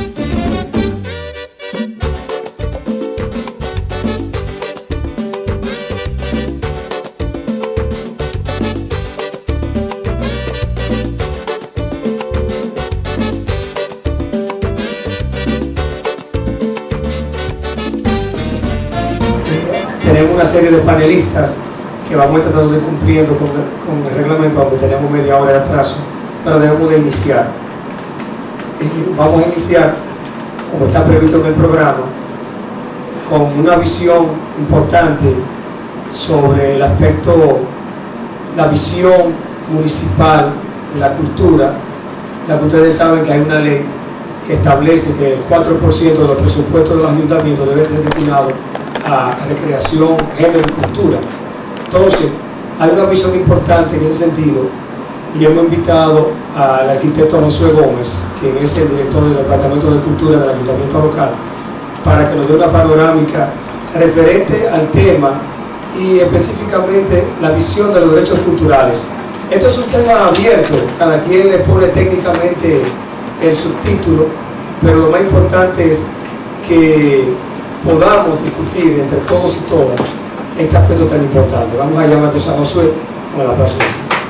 Tenemos una serie de panelistas que vamos tratando de cumpliendo con el reglamento, aunque tenemos media hora de atraso, pero debemos de iniciar. Y vamos a iniciar, como está previsto en el programa, con una visión importante sobre el aspecto, la visión municipal de la cultura, ya que ustedes saben que hay una ley que establece que el 4% de los presupuestos de los ayuntamientos debe ser destinado a recreación, género y cultura. Entonces, hay una visión importante en ese sentido y hemos invitado al arquitecto Josué Gómez, quien es el director del Departamento de Cultura del Ayuntamiento local, para que nos dé una panorámica referente al tema y específicamente la visión de los derechos culturales. Esto es un tema abierto, cada quien le pone técnicamente el subtítulo, pero lo más importante es que podamos discutir entre todos y todas este aspecto tan importante. Vamos a llamar a Josué con el aplauso.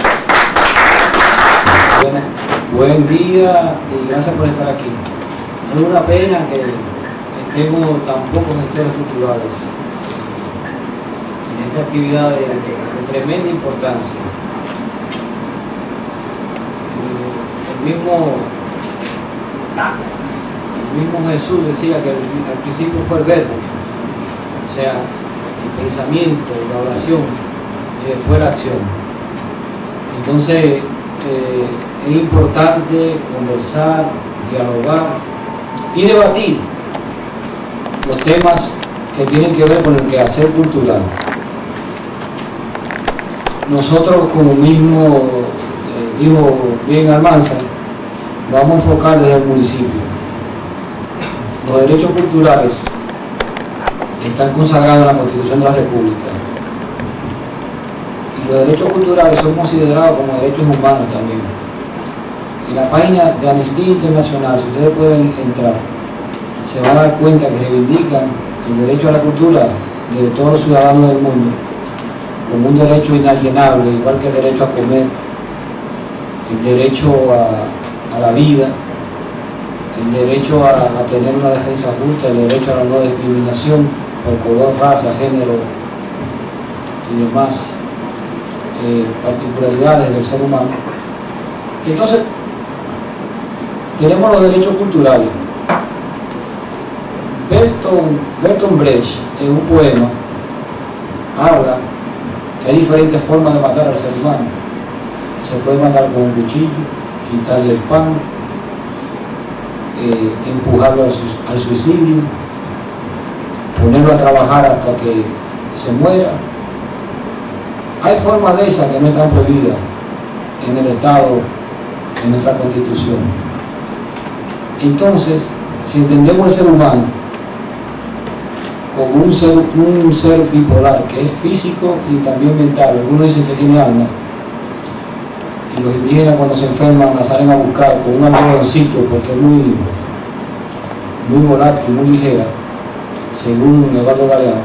Buen día y gracias por estar aquí. Es una pena que estemos tan pocos gestores culturales en esta actividad de tremenda importancia. El mismo Jesús decía que al principio fue el verbo, o sea, el pensamiento, la oración y después la acción. Entonces es importante conversar, dialogar y debatir los temas que tienen que ver con el quehacer cultural. Nosotros, como mismo dijo bien Almanzar, vamos a enfocar desde el municipio. Los derechos culturales están consagrados en la Constitución de la República. Y los derechos culturales son considerados como derechos humanos también. En la página de Amnistía Internacional, si ustedes pueden entrar, se van a dar cuenta que reivindican el derecho a la cultura de todos los ciudadanos del mundo como un derecho inalienable, igual que el derecho a comer, el derecho a la vida, el derecho a tener una defensa justa, el derecho a la no discriminación por color, raza, género y demás particularidades del ser humano. Entonces, tenemos los derechos culturales. Bertolt Brecht, en un poema, habla que hay diferentes formas de matar al ser humano. Se puede matar con un cuchillo, quitarle el pan, empujarlo al suicidio, ponerlo a trabajar hasta que se muera. Hay formas de esas que no están prohibidas en el Estado, en nuestra Constitución. Entonces, si entendemos el ser humano como un ser bipolar, que es físico y también mental, algunos dicen que tiene alma, y los indígenas cuando se enferman la salen a buscar con un algodoncito porque es muy volátil, muy ligera, según Eduardo Galeano.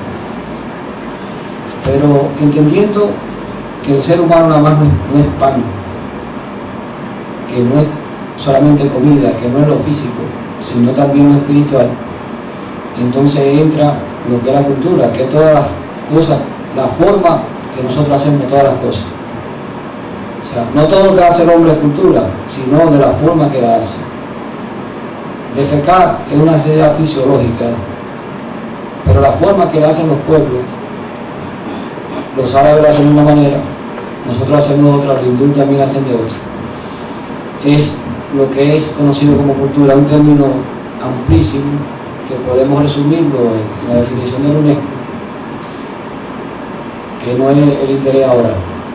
Pero entendiendo que el ser humano nada más no es pan, que no es solamente comida, que no es lo físico, sino también lo espiritual, entonces entra lo que es la cultura, que es todas las cosas, la forma que nosotros hacemos todas las cosas. O sea, no todo lo que hace el hombre es cultura, sino de la forma que la hace. Defecar es una necesidad fisiológica, pero la forma que la hacen los pueblos, los árabes la hacen de una manera, nosotros hacemos otra, los hindúes también hacen de otra. Es lo que es conocido como cultura, un término amplísimo que podemos resumirlo en la definición de la UNESCO, que no es el interés ahora.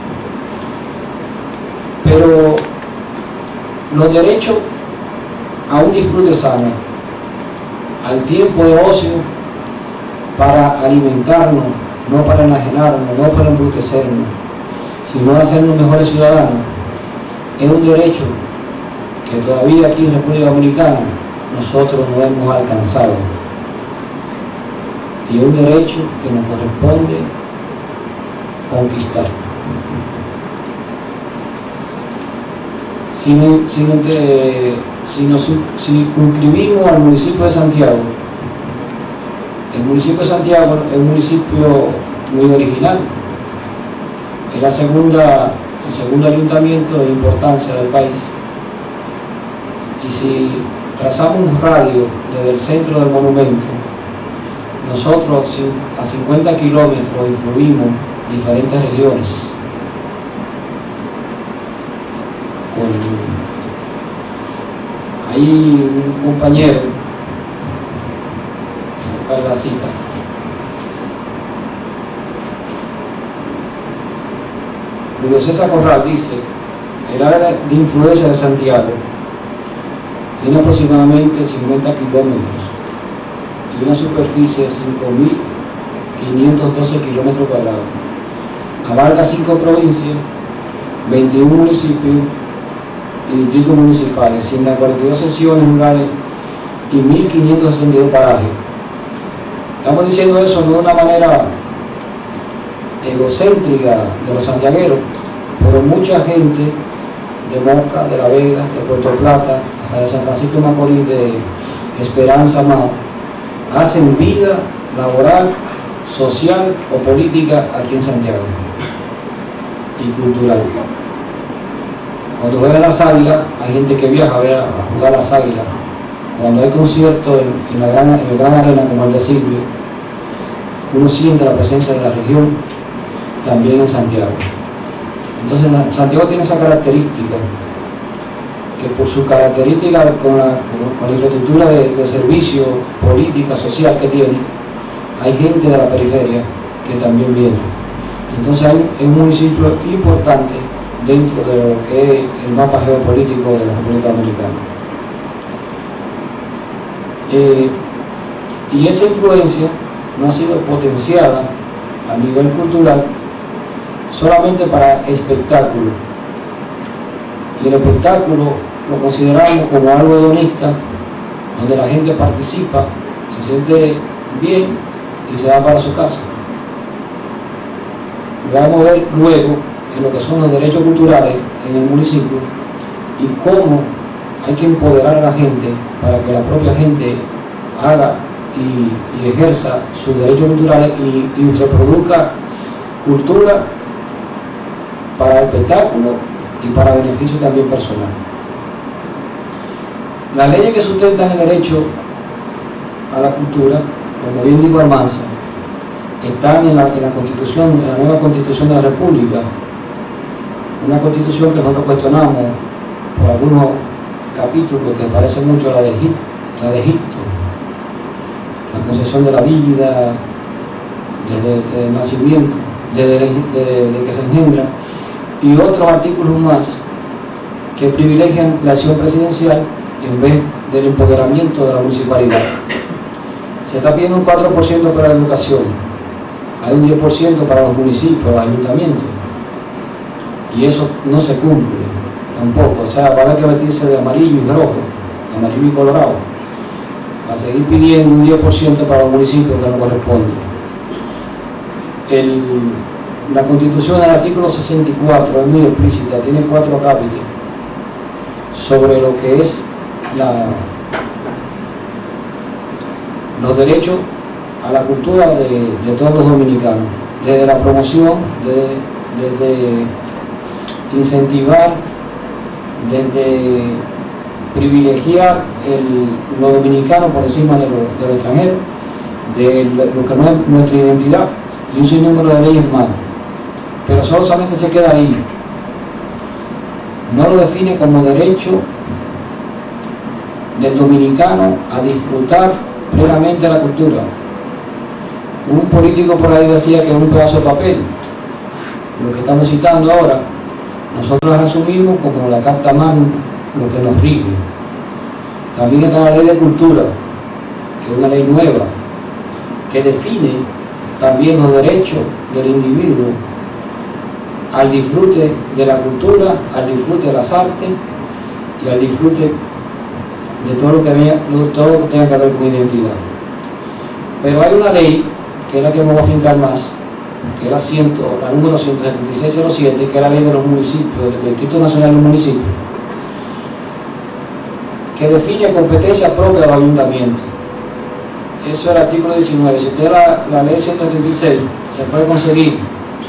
Pero los derechos a un disfrute sano, al tiempo de ocio para alimentarnos, no para enajenarnos, no para embrutecernos, sino hacernos mejores ciudadanos, es un derecho que todavía aquí en República Dominicana nosotros no hemos alcanzado. Y es un derecho que nos corresponde conquistar. Si circunscribimos al municipio de Santiago, el municipio de Santiago es un municipio muy original, es el segundo ayuntamiento de importancia del país, y si trazamos un radio desde el centro del monumento, nosotros a 50 kilómetros influimos en diferentes regiones. Hay un compañero para la cita. Julio César Corral dice: el área de influencia de Santiago tiene aproximadamente 50 kilómetros y una superficie de 5.512 kilómetros cuadrados. Abarca 5 provincias, 21 municipios y distritos municipales, 142 secciones rurales y 1.562 parajes. Estamos diciendo eso no de una manera egocéntrica de los santiagueros, pero mucha gente de Moca, de La Vega, de Puerto Plata, hasta de San Francisco de Macorís, de Esperanza, Mao, hacen vida laboral, social o política aquí en Santiago, y cultural. Cuando juegan las Águilas, hay gente que viaja a jugar las Águilas. Cuando hay conciertos en la gran arena como el de Silvio, uno siente la presencia de la región también en Santiago. Entonces Santiago tiene esa característica, que por su característica con la infraestructura de servicio, política, social que tiene, hay gente de la periferia que también viene. Entonces es un municipio importante dentro de lo que es el mapa geopolítico de la República Dominicana. Y esa influencia no ha sido potenciada a nivel cultural solamente para espectáculo. Y el espectáculo lo consideramos como algo hedonista, donde la gente participa, se siente bien y se va para su casa. Lo vamos a ver luego en lo que son los derechos culturales en el municipio y cómo hay que empoderar a la gente para que la propia gente haga y ejerza sus derechos culturales y reproduzca cultura para el espectáculo y para beneficio también personal. Las leyes que sustentan el derecho a la cultura, como bien dijo Almanza, están en la Constitución, en la nueva Constitución de la República, una Constitución que nosotros cuestionamos por algunos capítulos que parecen mucho a la de Egipto, la concesión de la vida desde el nacimiento, desde que se engendra, y otros artículos más que privilegian la acción presidencial en vez del empoderamiento de la municipalidad. Se está pidiendo un 4% para la educación, hay un 10% para los municipios, los ayuntamientos, y eso no se cumple tampoco. O sea, va a haber que vestirse de amarillo y rojo, amarillo y colorado, a seguir pidiendo un 10% para los municipios que no corresponde. La Constitución, el artículo 64, es muy explícita, tiene 4 capítulos sobre lo que es los derechos a la cultura de todos los dominicanos, desde la promoción, desde incentivar, desde privilegiar lo dominicano por encima de lo extranjero, de lo que no es nuestra identidad, y un sinnúmero de leyes más. Pero solamente se queda ahí, no lo define como derecho del dominicano a disfrutar plenamente la cultura. Un político por ahí decía que es un pedazo de papel, lo que estamos citando ahora, nosotros asumimos como la carta magna, lo que nos rige. También está la ley de cultura, que es una ley nueva, que define también los derechos del individuo al disfrute de la cultura, al disfrute de las artes y al disfrute de todo lo que tenga que ver con identidad. Pero hay una ley, que es la que me voy a afincar más, que es la número 17607, que es la ley de los municipios, del Instituto Nacional de los Municipios, que define competencia propia del ayuntamiento. Eso es el artículo 19. Si usted la ley 136 se puede conseguir,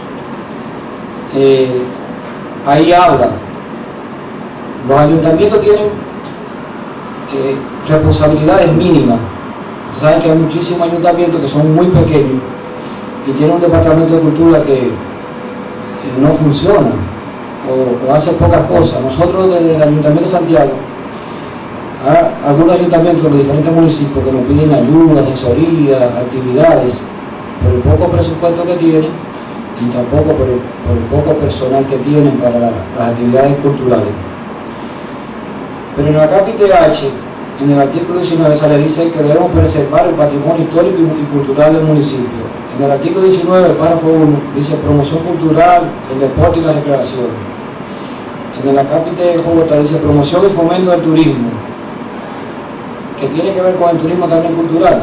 ahí habla, los ayuntamientos tienen responsabilidades mínimas. Saben que hay muchísimos ayuntamientos que son muy pequeños y tienen un departamento de cultura que no funciona o hace pocas cosas. Nosotros desde el Ayuntamiento de Santiago, algunos ayuntamientos de los diferentes municipios que nos piden ayuda, asesoría, actividades, por el poco presupuesto que tienen y tampoco por el poco personal que tienen para las actividades culturales. Pero en la capítulo H, en el artículo 19, se le dice que debemos preservar el patrimonio histórico y cultural del municipio. En el artículo 19, el párrafo 1, dice promoción cultural, el deporte y la recreación. En el capítulo J dice promoción y fomento del turismo, que tiene que ver con el turismo también cultural.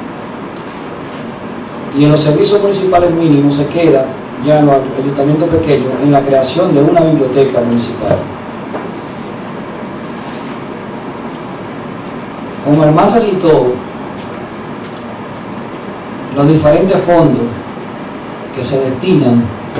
Y en los servicios municipales mínimos se queda, ya en los ayuntamientos pequeños, en la creación de una biblioteca municipal. Como el MASA citó, los diferentes fondos que se destinan,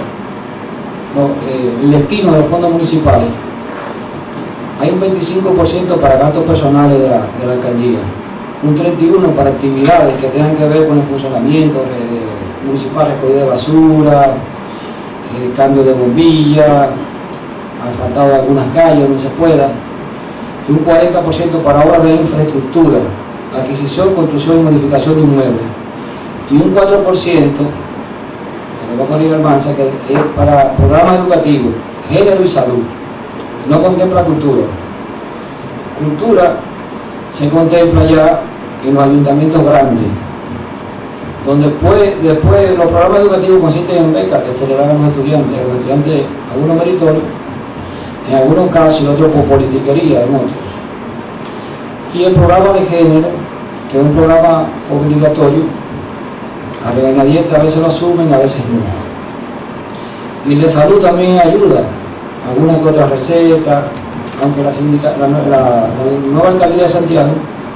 el destino de los fondos municipales, hay un 25% para gastos personales de la alcaldía, un 31% para actividades que tengan que ver con el funcionamiento municipal, recogida de basura, cambio de bombillas, asfaltado de algunas calles donde se pueda, y un 40% para obras de infraestructura, adquisición, construcción y modificación de inmuebles, y un 4%, que le voy a poner al Mansa, que es para programas educativos, género y salud. No contempla cultura. Cultura se contempla ya en los ayuntamientos grandes, donde después los programas educativos consisten en becas que se le dan a los estudiantes, algunos meritorios, en algunos casos y otros por politiquería, en otros. Y el programa de género, que es un programa obligatorio, a regañadientes a veces lo asumen, a veces no. Y el de salud también ayuda, algunas que otras recetas, aunque la nueva alcaldía de Santiago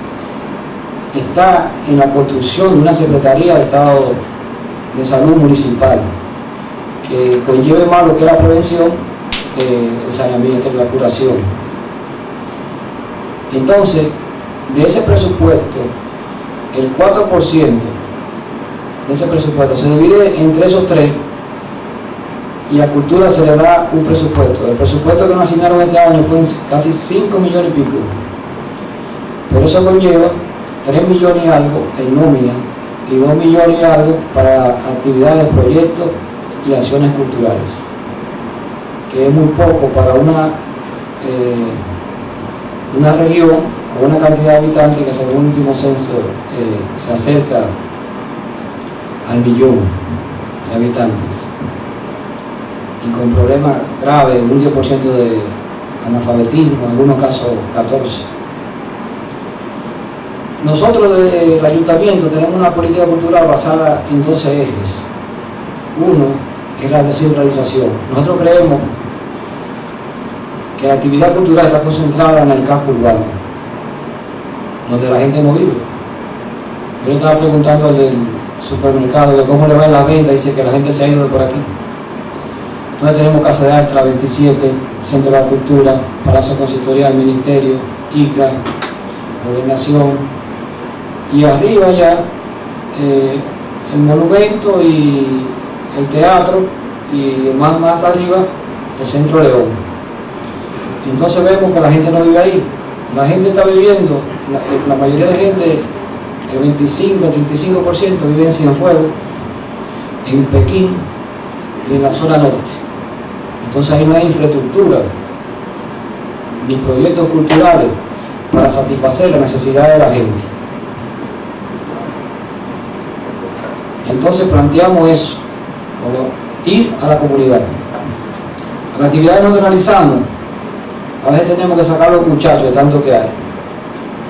está en la construcción de una Secretaría de Estado de Salud Municipal, que conlleve más lo que es la prevención, el saneamiento y la curación. Entonces, de ese presupuesto, el 4% de ese presupuesto se divide entre esos tres, y a cultura se le da un presupuesto. El presupuesto que nos asignaron este año fue casi 5 millones y pico, pero eso conlleva 3 millones y algo en nómina y 2 millones y algo para actividades, proyectos y acciones culturales, que es muy poco para una región con una cantidad de habitantes que según el último censo se acerca al 1 millón de habitantes y con problemas graves, un 10% de analfabetismo, en algunos casos 14%. Nosotros desde el ayuntamiento tenemos una política cultural basada en 12 ejes. Uno es la descentralización. Nosotros creemos que la actividad cultural está concentrada en el casco urbano, donde la gente no vive. Yo le estaba preguntando al del supermercado de cómo le va en la venta, dice que la gente se ha ido de por aquí. Entonces tenemos Casa de Arte, la 27, Centro de la Cultura, Palacio Consistorial, Ministerio, ICA, Gobernación, y arriba ya el monumento y el teatro, y más arriba el Centro León. Entonces vemos que la gente no vive ahí. La gente está viviendo, la mayoría de gente, el 25-35% vive en Cienfuegos, en Pekín y en la zona norte. Entonces ahí no hay infraestructura ni proyectos culturales para satisfacer las necesidades de la gente. Entonces planteamos eso, como ir a la comunidad. Las actividades nosotros realizamos, a veces tenemos que sacar a los muchachos de tanto que hay.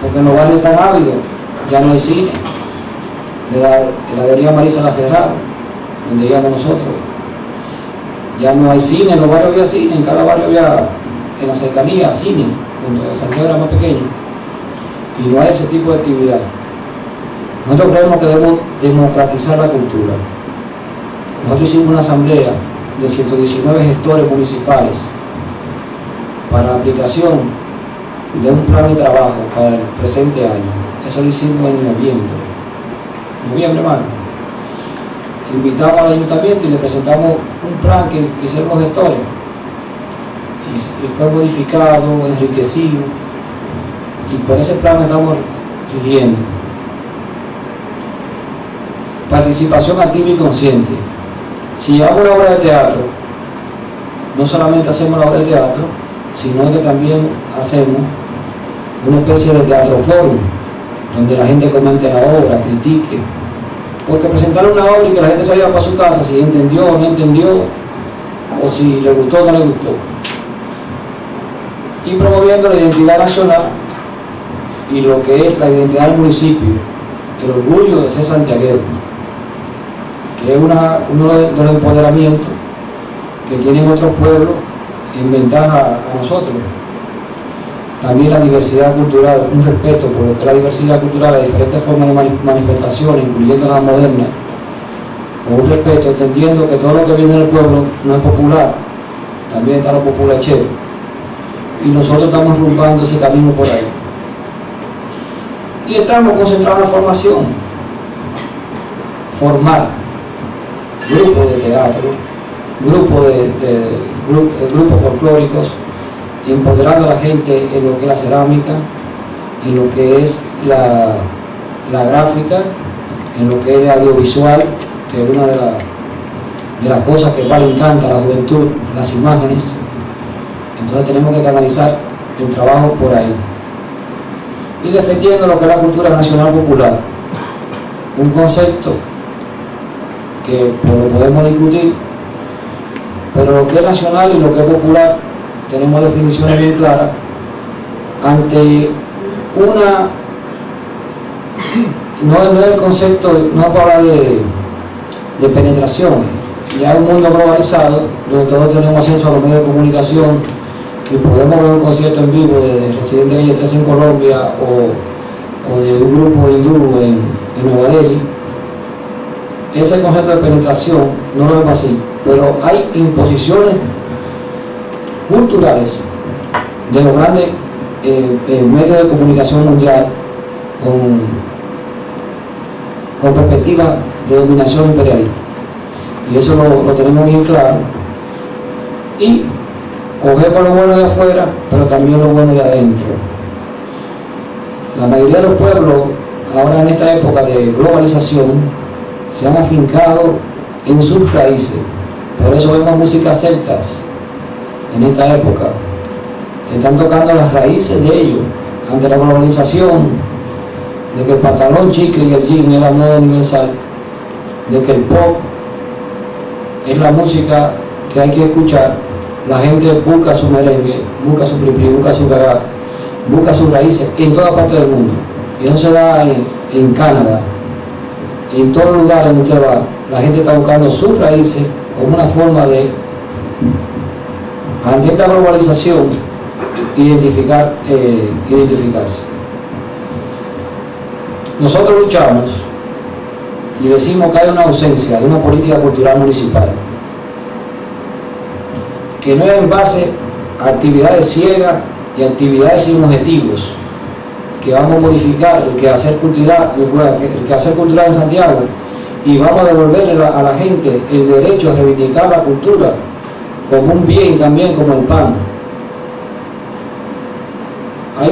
porque en los barrios tan ávidos ya no hay cine. La heladería Marisa la cerraron, donde íbamos nosotros. Ya no hay cine, en los barrios había cine, en cada barrio había, en la cercanía, cine, cuando Santiago era más pequeño. Y no hay ese tipo de actividad. Nosotros creemos que debemos democratizar la cultura. Nosotros hicimos una asamblea de 119 gestores municipales para la aplicación de un plan de trabajo para el presente año. Eso lo hicimos en noviembre, hermano. Invitamos al ayuntamiento y le presentamos un plan que hicieron los gestores y fue modificado, enriquecido, y por ese plan estamos rigiendo. Participación activa y consciente. Si llevamos una obra de teatro, no solamente hacemos la obra de teatro, sino que también hacemos una especie de teatro forum, donde la gente comente la obra, critique, porque presentar una obra y que la gente se vaya para su casa si entendió o no entendió, o si le gustó o no le gustó, y promoviendo la identidad nacional y lo que es la identidad del municipio, el orgullo de ser santiaguero, que es uno de los empoderamientos que tienen otros pueblos en ventaja a nosotros. También la diversidad cultural, un respeto por lo que es la diversidad cultural, las diferentes formas de manifestaciones, incluyendo las modernas, con un respeto, entendiendo que todo lo que viene del pueblo no es popular, también está lo populachero, y nosotros estamos rumbando ese camino por ahí. Y estamos concentrados en la formación, formar grupos de teatro, grupos folclóricos, empoderando a la gente en lo que es la cerámica, en lo que es la gráfica, en lo que es el audiovisual, que es una de las cosas que más le encanta a la juventud, las imágenes. Entonces tenemos que canalizar el trabajo por ahí. Y defendiendo lo que es la cultura nacional popular, un concepto que lo podemos discutir, pero lo que es nacional y lo que es popular tenemos definiciones bien claras ante no es el concepto, no es para hablar de penetración. Ya hay un mundo globalizado donde todos tenemos acceso a los medios de comunicación y podemos ver un concierto en vivo de Residente Calle 13 en Colombia o de un grupo hindú en Nueva Delhi. Ese concepto de penetración no lo vemos así, pero hay imposiciones culturales de los grandes medios de comunicación mundial con perspectiva de dominación imperialista, y eso lo tenemos bien claro, y cogemos lo bueno de afuera pero también lo bueno de adentro. La mayoría de los pueblos ahora en esta época de globalización se han afincado en sus raíces, por eso vemos músicas celtas en esta época, que están tocando las raíces de ellos ante la globalización, de que el pantalón chicle y el jean es la moda universal, de que el pop es la música que hay que escuchar. La gente busca su merengue, busca su pripri, busca su gaga, busca sus raíces en toda parte del mundo, y eso se da en Canadá, en todos los lugares donde usted va. La gente está buscando sus raíces como una forma de, ante esta globalización, identificarse. Nosotros luchamos y decimos que hay una ausencia de una política cultural municipal que no es en base a actividades ciegas y actividades sin objetivos, que vamos a modificar el quehacer cultural en Santiago y vamos a devolverle a la gente el derecho a reivindicar la cultura como un bien también, como el pan. Hay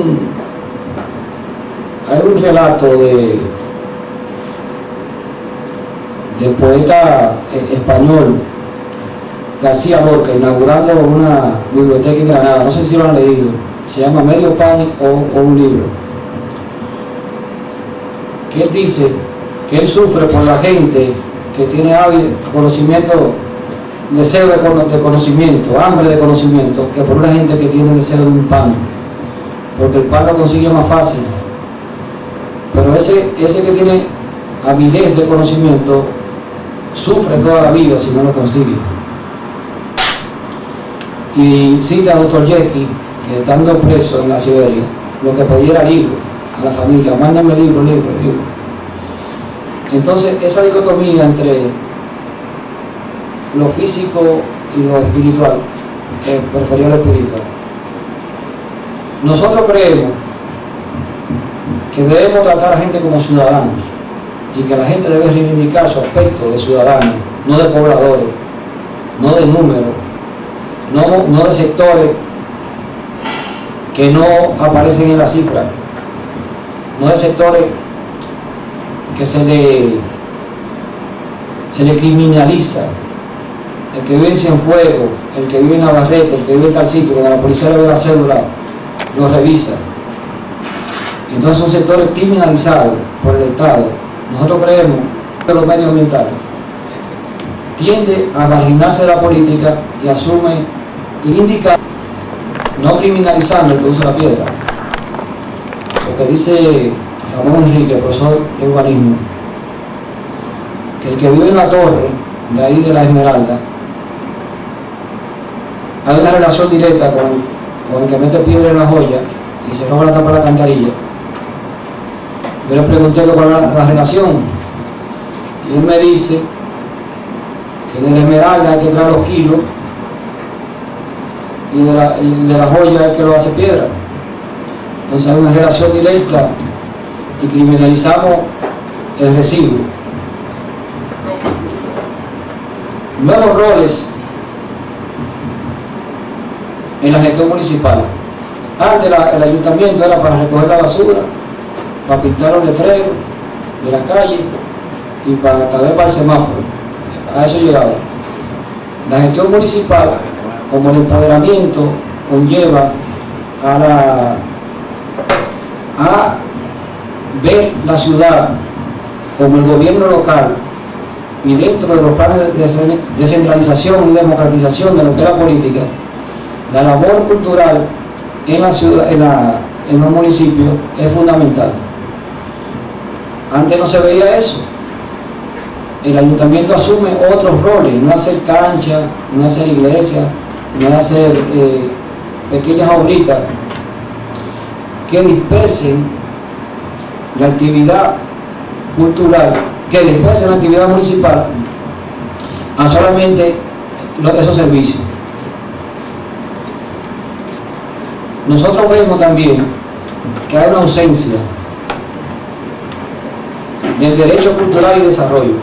un relato del poeta español García Lorca inaugurando una biblioteca en Granada, no sé si lo han leído, se llama Medio Pan o un libro, que él dice que él sufre por la gente que tiene conocimiento, deseo de conocimiento, hambre de conocimiento, que por una gente que tiene deseo de un pan. porque el pan lo consigue más fácil. Pero ese que tiene avidez de conocimiento sufre toda la vida si no lo consigue. Y cita al Dr. Jekyll, que estando preso en la Siberia, lo que pedía era libro a la familia: mándame libro. Entonces esa dicotomía entre lo físico y lo espiritual, prefería lo espiritual. Nosotros creemos que debemos tratar a la gente como ciudadanos y que la gente debe reivindicar su aspecto de ciudadanos, no de pobladores, no de números, no de sectores que no aparecen en la cifra, no de sectores que se le criminaliza. El que vive en Cienfuegos, el que vive en Navarrete, el que vive en tal sitio, cuando la policía le ve la cédula, lo revisa. Entonces son sectores criminalizados por el Estado. Nosotros creemos que los medioambientales tienden a marginarse de la política y asumen y indican, no criminalizando el que usa la piedra. Lo que dice Ramón Enrique, profesor de urbanismo, que el que vive en la torre de ahí de la Esmeralda, hay una relación directa con el que mete piedra en la joya y se roba la tapa de la alcantarilla. Yo le pregunté cuál era la relación y él me dice que de la Esmeralda hay que traer los kilos y de la joya el que lo hace piedra. Entonces hay una relación directa y criminalizamos el residuo. Nuevos roles en la gestión municipal. Antes el ayuntamiento era para recoger la basura, para pintar los letreros de la calle y tal vez para el semáforo. A eso llegaba. La gestión municipal, como el empoderamiento, conlleva a ver la ciudad como el gobierno local, y dentro de los planes de descentralización y democratización de lo que es la política, la labor cultural en la ciudad, en los municipios, es fundamental. Antes no se veía eso. El ayuntamiento asume otros roles: no hacer canchas, no hacer iglesias, no hacer pequeñas obritas que dispersen la actividad cultural, que dispersen la actividad municipal a solamente esos servicios. Nosotros vemos también que hay una ausencia del derecho cultural y desarrollo.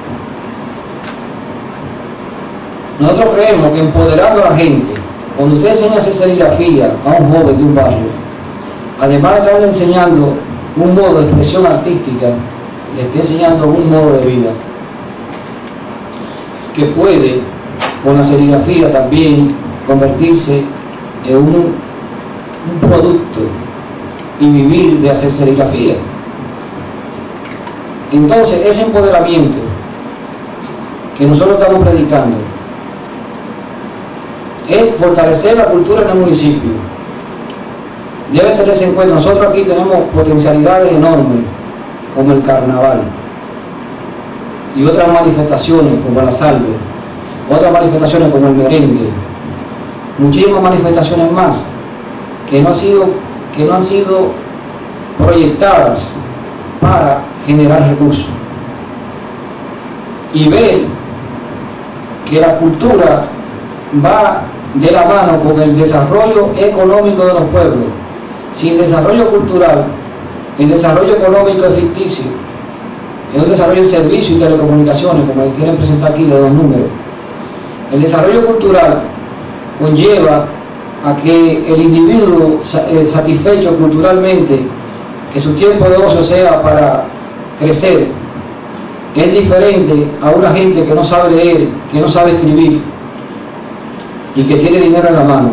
Nosotros creemos que empoderando a la gente, cuando usted enseña a hacer serigrafía a un joven de un barrio, además de estarle enseñando un modo de expresión artística, le está enseñando un modo de vida que puede, con la serigrafía, también convertirse en un producto y vivir de hacer serigrafía. Entonces, ese empoderamiento que nosotros estamos predicando es fortalecer la cultura en el municipio. Debe tenerse en cuenta, nosotros aquí tenemos potencialidades enormes, como el carnaval y otras manifestaciones como la salve, otras manifestaciones como el merengue, muchísimas manifestaciones más que no han sido proyectadas para generar recursos. Y ver que la cultura va de la mano con el desarrollo económico de los pueblos. Sin desarrollo cultural, el desarrollo económico es ficticio, es un desarrollo en servicios y telecomunicaciones, como les quieren presentar aquí de 2 números. El desarrollo cultural conlleva a que el individuo satisfecho culturalmente, que su tiempo de ocio sea para crecer, es diferente a una gente que no sabe leer, que no sabe escribir y que tiene dinero en la mano.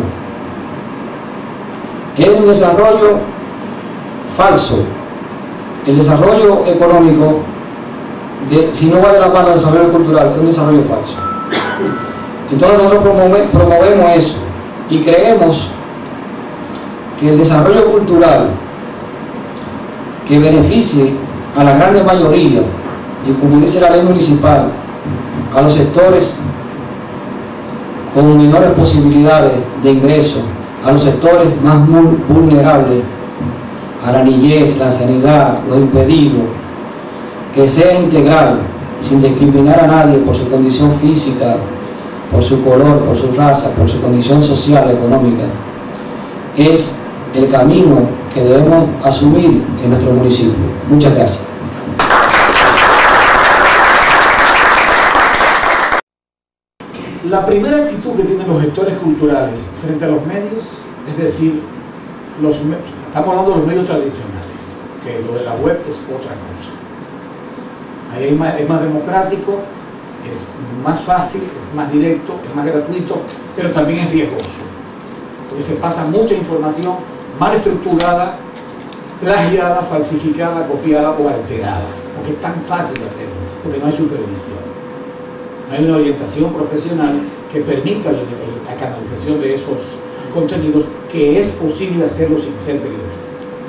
Es un desarrollo falso. El desarrollo económico, si no va de la mano del desarrollo cultural, es un desarrollo falso. Entonces nosotros promovemos eso y creemos que el desarrollo cultural que beneficie a la gran mayoría, y como dice la ley municipal, a los sectores con menores posibilidades de ingreso, a los sectores más vulnerables, a la niñez, la sanidad, los impedidos, que sea integral, sin discriminar a nadie por su condición física, por su color, por su raza, por su condición social, económica, es el camino que debemos asumir en nuestro municipio. Muchas gracias. La primera actitud que tienen los gestores culturales frente a los medios, es decir, estamos hablando de los medios tradicionales, que lo de la web es otra cosa. Ahí es más democrático, es más fácil, es más directo, es más gratuito, pero también es riesgoso, porque se pasa mucha información mal estructurada, plagiada, falsificada, copiada o alterada, porque es tan fácil hacerlo, porque no hay supervisión. No hay una orientación profesional que permita la canalización de esos contenidos, que es posible hacerlo sin ser periodista,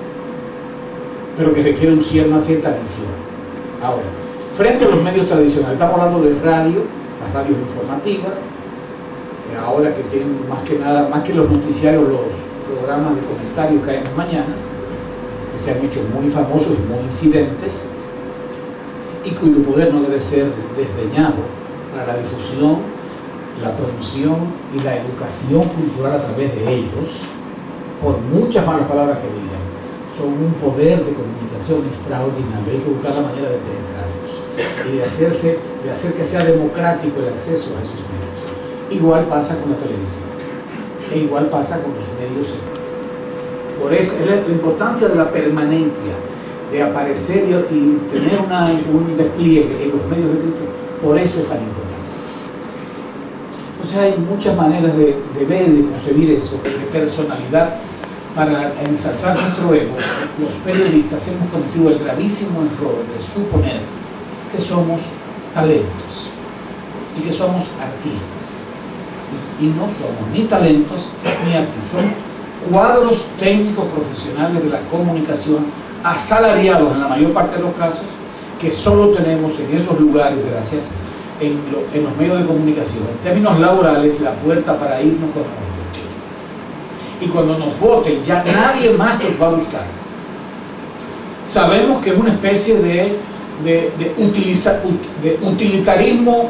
pero que requiere una cierta visión. Ahora, frente a los medios tradicionales, estamos hablando de radio, las radios informativas, ahora que tienen más que nada, más que los noticiarios, los programas de comentarios que hay en las mañanas, que se han hecho muy famosos y muy incidentes, y cuyo poder no debe ser desdeñado para la difusión, la promoción y la educación cultural a través de ellos, por muchas malas palabras que digan, son un poder de comunicación extraordinario. Hay que buscar la manera de penetrarlos y de hacer que sea democrático el acceso a esos medios. Igual pasa con la televisión, e igual pasa con los medios. Por eso es la importancia de la permanencia, de aparecer y tener un despliegue en los medios de cultura. Por eso es tan importante. Entonces hay muchas maneras de ver y de concebir eso, de personalidad, para ensalzar nuestro ego. Los periodistas hemos cometido el gravísimo error de suponer que somos talentos y que somos artistas. Y no somos ni talentos ni artistas. Somos cuadros técnicos profesionales de la comunicación, asalariados en la mayor parte de los casos, que solo tenemos en esos lugares, gracias, en los medios de comunicación, en términos laborales, la puerta para irnos con nosotros. Y cuando nos voten, ya nadie más nos va a buscar. Sabemos que es una especie de utilitarismo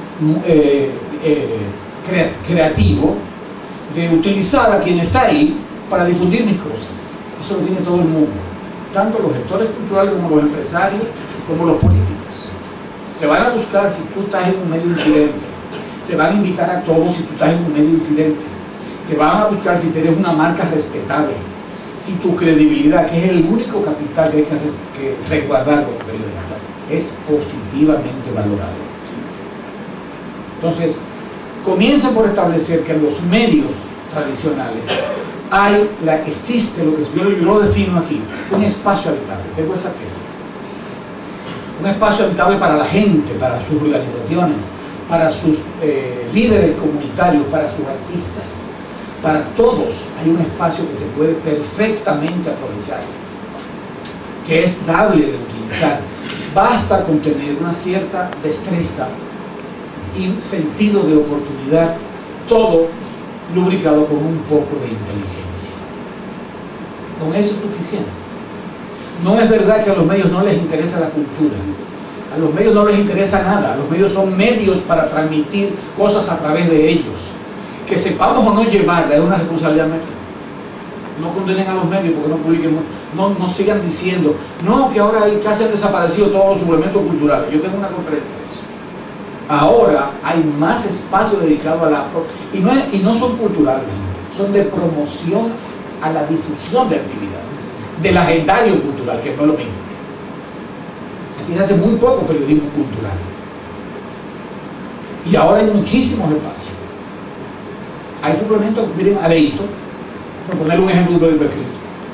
creativo, de utilizar a quien está ahí para difundir mis cosas. Eso lo tiene todo el mundo, tanto los gestores culturales como los empresarios, como los políticos. Te van a buscar si tú estás en un medio incidente, te van a invitar a todos si tú estás en un medio incidente, te van a buscar si tienes una marca respetable, si tu credibilidad, que es el único capital que hay que resguardar como periodista, es positivamente valorado. Entonces, comienza por establecer que en los medios tradicionales existe lo que yo lo defino aquí, un espacio habitable. Tengo esa tesis. Un espacio habitable para la gente, para sus organizaciones, para sus líderes comunitarios, para sus artistas, para todos. Hay un espacio que se puede perfectamente aprovechar, que es dable de utilizar. Basta con tener una cierta destreza y sentido de oportunidad, todo lubricado con un poco de inteligencia. Con eso es suficiente. No es verdad que a los medios no les interesa la cultura. A los medios no les interesa nada. Los medios son medios para transmitir cosas a través de ellos. Que sepamos o no llevarla es una responsabilidad nuestra. No condenen a los medios porque no publiquen, no sigan diciendo, no, que ahora hay casi han desaparecido todos los suplementos culturales. Yo tengo una conferencia de eso. Ahora hay más espacio dedicado a la... Y no son culturales, son de promoción a la difusión de actividades, del agendario cultural, que no es lo mismo. Aquí se hace muy poco periodismo cultural. Y ahora hay muchísimos espacios. Hay suplementos, miren, Areito, por poner un ejemplo de un periódico escrito.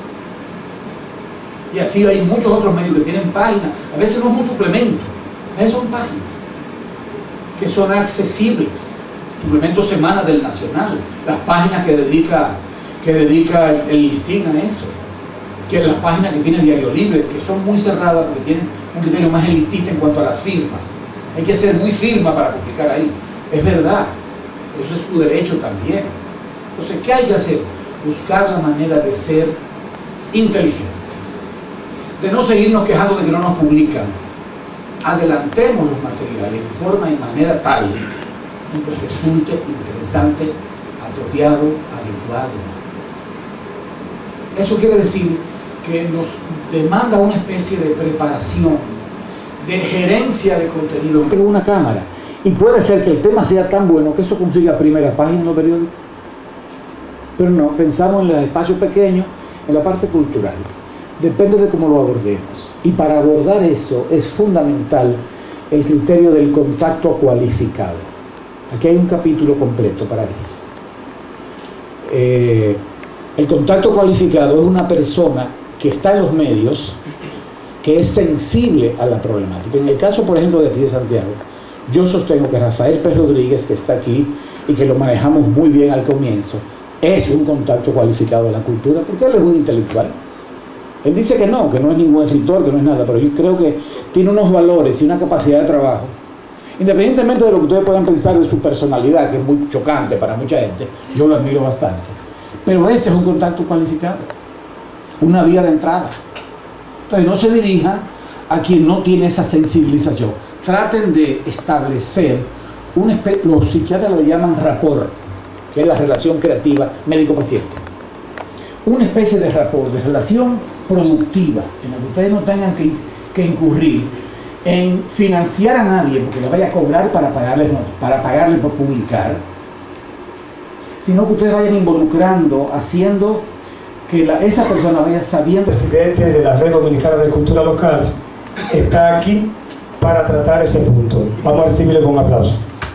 Y así hay muchos otros medios que tienen páginas. A veces no es un suplemento, a veces son páginas que son accesibles. Suplemento Semana del Nacional, las páginas que dedica que dedica el listín a eso, que las páginas que tiene Diario Libre, que son muy cerradas porque tienen un criterio más elitista en cuanto a las firmas. Hay que ser muy firma para publicar ahí. Es verdad, eso es su derecho también. Entonces, ¿qué hay que hacer? Buscar la manera de ser inteligentes, de no seguirnos quejando de que no nos publican. Adelantemos los materiales en forma y manera tal que resulte interesante, apropiado, adecuado. Eso quiere decir que nos demanda una especie de preparación, de gerencia de contenido. Tengo una cámara y puede ser que el tema sea tan bueno que eso consiga primera página en los periódicos, pero no, pensamos en los espacios pequeños, en la parte cultural. Depende de cómo lo abordemos, y para abordar eso es fundamental el criterio del contacto cualificado. Aquí hay un capítulo completo para eso. El contacto cualificado es una persona que está en los medios, que es sensible a la problemática. En el caso, por ejemplo, de aquí de Santiago, yo sostengo que Rafael Pérez Rodríguez, que está aquí y que lo manejamos muy bien al comienzo, es un contacto cualificado de la cultura, porque él es un intelectual. Él dice que no es ningún escritor, que no es nada, pero yo creo que tiene unos valores y una capacidad de trabajo, independientemente de lo que ustedes puedan pensar de su personalidad, que es muy chocante para mucha gente. Yo lo admiro bastante, pero ese es un contacto cualificado, una vía de entrada. Entonces no se dirija a quien no tiene esa sensibilización. Traten de establecer los psiquiatras le llaman rapport, que es la relación creativa médico-paciente, una especie de rapport, de relación productiva, en la que ustedes no tengan que incurrir en financiar a nadie porque le vaya a cobrar para pagarle por publicar, sino que ustedes vayan involucrando, haciendo que esa persona vaya sabiendo. El presidente de la Red Dominicana de Cultura Local está aquí para tratar ese punto. Vamos a recibirle con un aplauso.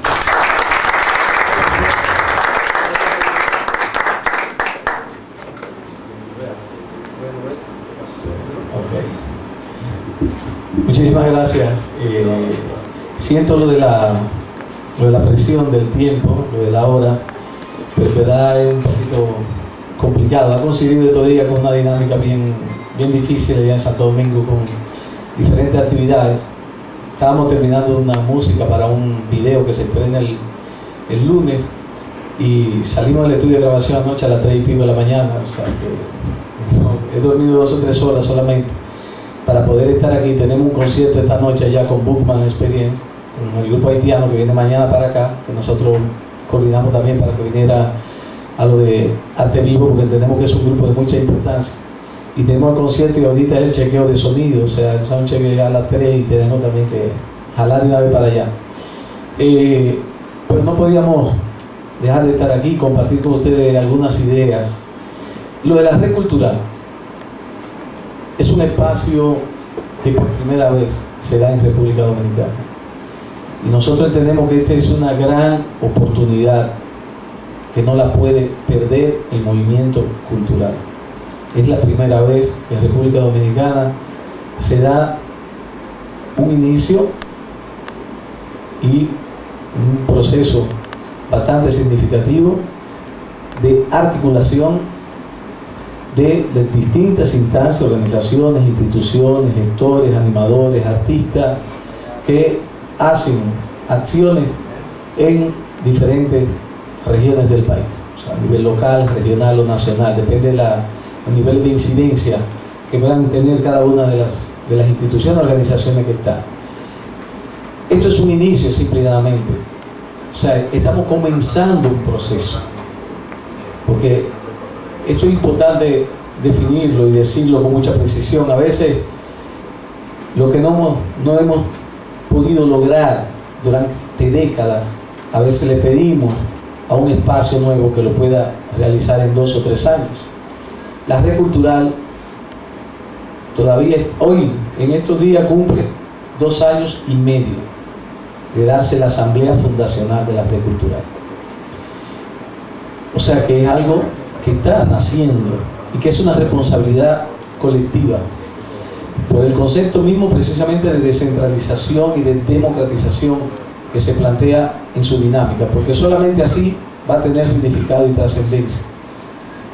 Muchísimas gracias. Siento lo de la presión del tiempo, lo de la hora, pero en verdad es un poquito complicado. Ha coincidido estos días con una dinámica bien difícil allá en Santo Domingo, con diferentes actividades. Estábamos terminando una música para un video que se estrena el lunes, y salimos del estudio de grabación anoche a las 3 y pico de la mañana. O sea que he dormido 2 o 3 horas solamente para poder estar aquí. Tenemos un concierto esta noche allá con Bookman Experience, con el grupo haitiano que viene mañana para acá, que nosotros coordinamos también para que viniera a lo de arte vivo, porque entendemos que es un grupo de mucha importancia. Y tenemos el concierto y ahorita es el chequeo de sonido, o sea, el soundcheck a las 3 y tenemos también que jalar una vez para allá. Pero no podíamos dejar de estar aquí y compartir con ustedes algunas ideas. Lo de la red cultural es un espacio que por primera vez se da en República Dominicana, y nosotros entendemos que esta es una gran oportunidad que no la puede perder el movimiento cultural. Es la primera vez que en República Dominicana se da un inicio y un proceso bastante significativo de articulación de distintas instancias, organizaciones, instituciones, gestores, animadores, artistas, que hacen acciones en diferentes regiones del país, o sea, a nivel local, regional o nacional, depende del nivel de incidencia que puedan tener cada una de las instituciones o organizaciones que están. Esto es un inicio, simple y llanamente. O sea, estamos comenzando un proceso, porque esto es importante definirlo y decirlo con mucha precisión. A veces lo que no hemos podido lograr durante décadas, a veces le pedimos a un espacio nuevo que lo pueda realizar en 2 o 3 años. La red cultural todavía hoy, en estos días, cumple 2 años y medio de darse la asamblea fundacional de la red cultural. O sea que es algo que está naciendo y que es una responsabilidad colectiva por el concepto mismo precisamente de descentralización y de democratización que se plantea en su dinámica, porque solamente así va a tener significado y trascendencia.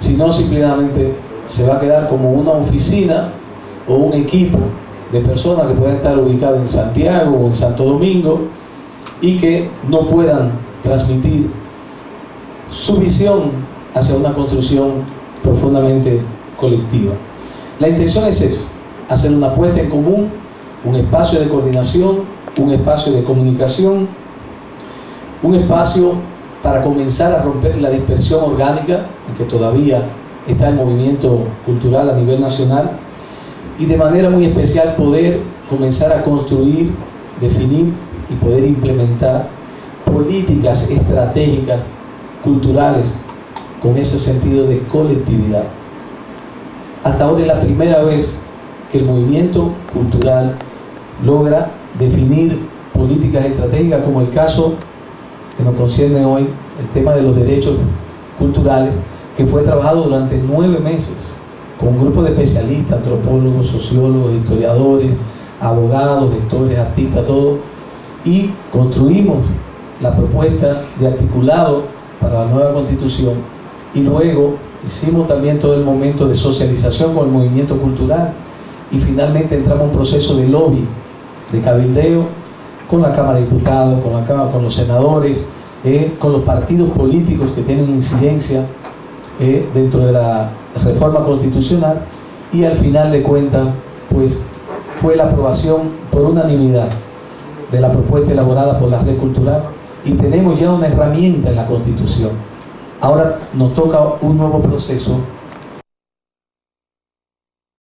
sino simplemente se va a quedar como una oficina o un equipo de personas que puedan estar ubicados en Santiago o en Santo Domingo y que no puedan transmitir su visión hacia una construcción profundamente colectiva. La intención es eso, hacer una puesta en común, un espacio de coordinación, un espacio de comunicación, un espacio para comenzar a romper la dispersión orgánica en que todavía está el movimiento cultural a nivel nacional, y de manera muy especial poder comenzar a construir, definir y poder implementar políticas estratégicas culturales con ese sentido de colectividad. Hasta ahora es la primera vez que el movimiento cultural logra definir políticas estratégicas, como el caso que nos concierne hoy, el tema de los derechos culturales, que fue trabajado durante 9 meses con un grupo de especialistas, antropólogos, sociólogos, historiadores, abogados, gestores, artistas, todo, y construimos la propuesta de articulado para la nueva constitución, y luego hicimos también todo el momento de socialización con el movimiento cultural, y finalmente entramos en un proceso de lobby, de cabildeo, con la Cámara de Diputados, con los senadores, con los partidos políticos que tienen incidencia dentro de la reforma constitucional, y al final de cuentas pues fue la aprobación por unanimidad de la propuesta elaborada por la Red Cultural, y tenemos ya una herramienta en la Constitución. Ahora nos toca un nuevo proceso